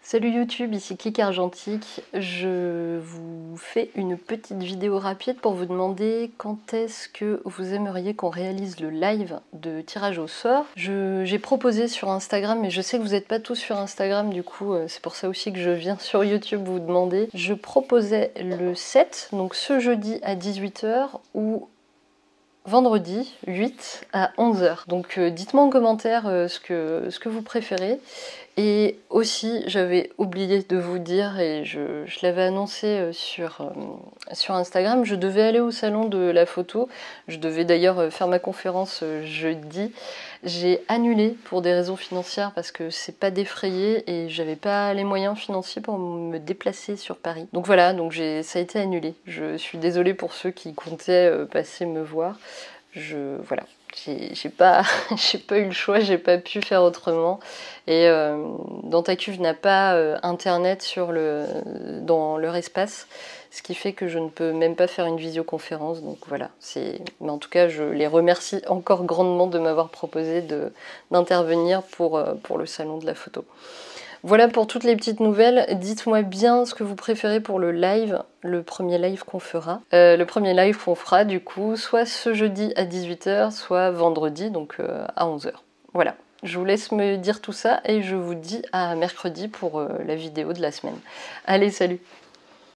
Salut YouTube, ici Clic Argentique. Je vous fais une petite vidéo rapide pour vous demander quand est-ce que vous aimeriez qu'on réalise le live de tirage au sort. J'ai proposé sur Instagram, mais je sais que vous n'êtes pas tous sur Instagram, du coup c'est pour ça aussi que je viens sur YouTube vous demander. Je proposais le 7, donc ce jeudi à 18 h ou vendredi 8 à 11 h. Donc dites-moi en commentaire ce que vous préférez. Et aussi, j'avais oublié de vous dire, et je l'avais annoncé sur Instagram, je devais aller au salon de la photo. Je devais d'ailleurs faire ma conférence jeudi. J'ai annulé pour des raisons financières parce que c'est pas défrayé et j'avais pas les moyens financiers pour me déplacer sur Paris. Donc voilà, ça a été annulé. Je suis désolée pour ceux qui comptaient passer me voir. Voilà. J'ai pas eu le choix, j'ai pas pu faire autrement. Et Dans ta cuve n'a pas internet dans leur espace, ce qui fait que je ne peux même pas faire une visioconférence. Donc voilà, mais en tout cas, je les remercie encore grandement de m'avoir proposé d'intervenir pour le salon de la photo. Voilà pour toutes les petites nouvelles. Dites-moi bien ce que vous préférez pour le live, le premier live qu'on fera. Le premier live qu'on fera du coup, soit ce jeudi à 18 h, soit vendredi, donc à 11 h. Voilà, je vous laisse me dire tout ça et je vous dis à mercredi pour la vidéo de la semaine. Allez, salut!